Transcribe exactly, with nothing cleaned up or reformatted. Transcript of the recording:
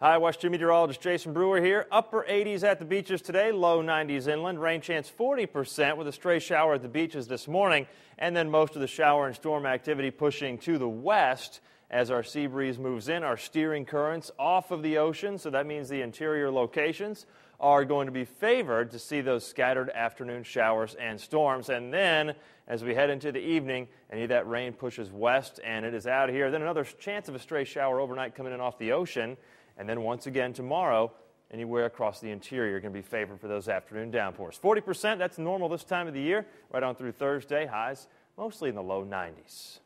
Hi, WESH meteorologist Jason Brewer here. Upper eighties at the beaches today, low nineties inland. Rain chance forty percent with a stray shower at the beaches this morning. And then most of the shower and storm activity pushing to the west as our sea breeze moves in. Our steering currents off of the ocean, so that means the interior locations are going to be favored to see those scattered afternoon showers and storms. And then as we head into the evening, any of that rain pushes west and it is out of here. Then another chance of a stray shower overnight coming in off the ocean. And then once again tomorrow, anywhere across the interior going to be favored for those afternoon downpours. forty percent, that's normal this time of the year, right on through Thursday. Highs mostly in the low nineties.